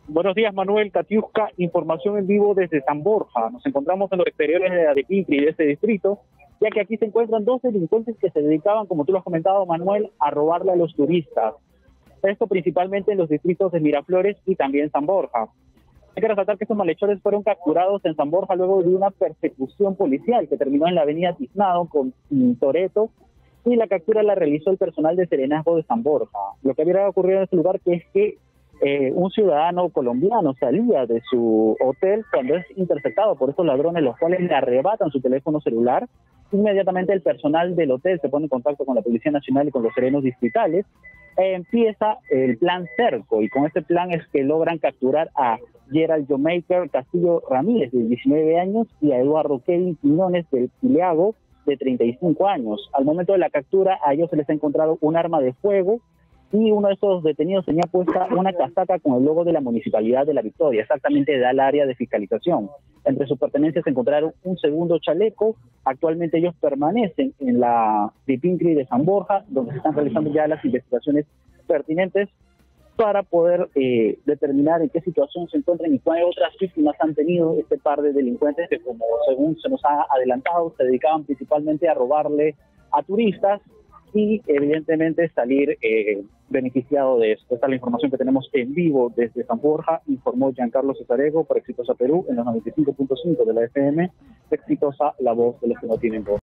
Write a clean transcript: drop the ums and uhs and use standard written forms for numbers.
Buenos días, Manuel Catiusca, información en vivo desde San Borja. Nos encontramos en los exteriores de Arequipa y de este distrito, ya que aquí se encuentran dos delincuentes que se dedicaban, como tú lo has comentado, Manuel, a robarle a los turistas. Esto principalmente en los distritos de Miraflores y también San Borja. Hay que resaltar que estos malhechores fueron capturados en San Borja luego de una persecución policial que terminó en la avenida Tiznado con Toretto, y la captura la realizó el personal de Serenazgo de San Borja. Lo que había ocurrido en este lugar es que un ciudadano colombiano salía de su hotel cuando es interceptado por estos ladrones, los cuales le arrebatan su teléfono celular. Inmediatamente el personal del hotel se pone en contacto con la Policía Nacional y con los serenos distritales. Empieza el plan Cerco, y con este plan es que logran capturar a Gerald Jomaker Castillo Ramírez, de 19 años, y a Eduardo Kevin Quiñones del Pileago, de 35 años. Al momento de la captura, a ellos se les ha encontrado un arma de fuego, y uno de esos detenidos tenía puesta una casaca con el logo de la Municipalidad de La Victoria, exactamente del área de fiscalización. Entre sus pertenencias se encontraron un segundo chaleco. Actualmente ellos permanecen en la Pipincri de San Borja, donde se están realizando ya las investigaciones pertinentes para poder determinar en qué situación se encuentran y cuáles otras víctimas han tenido este par de delincuentes que, como según se nos ha adelantado, se dedicaban principalmente a robarle a turistas y evidentemente salir beneficiado de esto. Esta es la información que tenemos en vivo desde San Borja, informó Giancarlo Cesarego para Exitosa Perú en los 95.5 de la FM, Exitosa, la voz de los que no tienen voz.